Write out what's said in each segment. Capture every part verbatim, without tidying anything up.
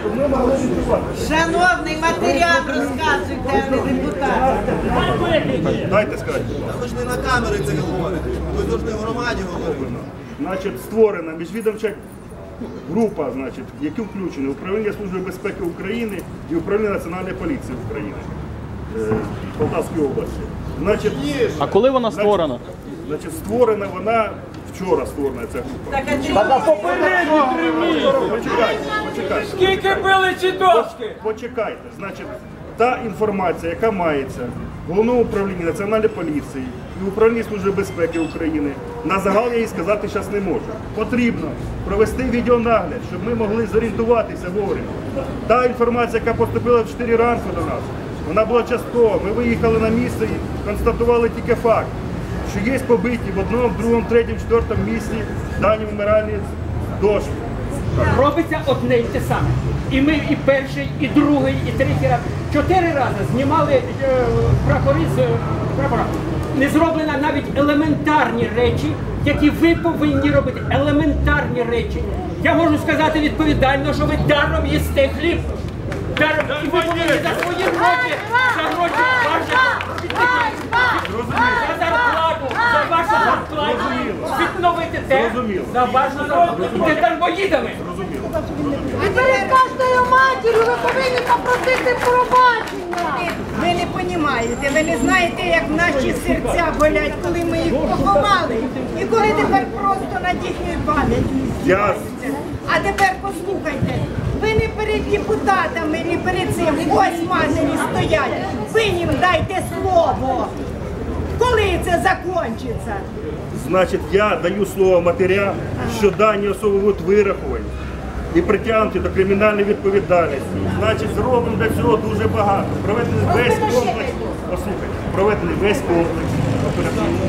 Шановний, матеріал розказуйте, а не депутат. Дайте сказати. Ви ж не на камери це говорите. Ви завжди в громаді говорите. Значить, створена міжвідомча група, значить, в яку включені Управління Служби безпеки України і Управління Національної поліції України е, Полтавської області. Значить, А коли вона створена? значить, створена вона вчора створена ця група. Так, а чому? Почекайте, почекайте. Скільки били ці дошки? Почекайте. Значить, та інформація, яка мається в Головному управлінні Національної поліції і Управлінні Служби безпеки України, на загал я їй сказати зараз не можу. Потрібно провести відеонагляд, щоб ми могли зорієнтуватися вовремя. Та інформація, яка поступила в чотири ранку до нас, вона була часткова. Ми виїхали на місце і констатували тільки факт, що є побиті в одному, в другому, третьому, четвертому місці дані меморіальні дошки. Робиться одне й те саме. І ми і перший, і другий, і третій раз. Чотири рази знімали е, прапори з е, прапора. Не зроблено навіть елементарні речі, які ви повинні робити. Елементарні речі. Я можу сказати відповідально, що ви даром їсте хліб. Даром. І ви повинні за свої гроші, за гроші ваші, за зарплату, за вашу зарплату відновити те, за вашу зарплату. Ти дармоїдами. І перед кожною матір'ю ви повинні попросити пробачення. Ви не розумієте, ви не знаєте, як наші серця болять, коли ми їх поховали. І коли тепер просто над їхньою пам'яттю здійснюється. А тепер послухайте, ви не перед депутатами, не перед цим, ось матері стоять. Ви їм дайте слово. Коли це закінчиться? Значить, я даю слово матерям, що дані особи будуть вираховані і притягнуті до кримінальної відповідальності. Значить, зроблено для цього дуже багато. Проведений весь комплекс, послухайте, проведений весь комплекс оперативних.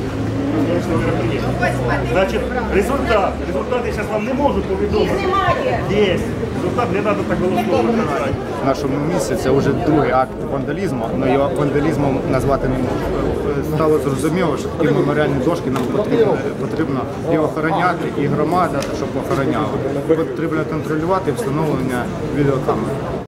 Значить, результат, результат я зараз вам не можу повідомити. Є. Результат не треба так голословно казати. В нашому місті це вже другий акт вандалізму, але його вандалізмом назвати не можна. Стало зрозуміло, що такі меморіальні дошки нам потрібно, потрібно і охороняти, і громада, щоб охороняла. Потрібно контролювати встановлення відеокамер.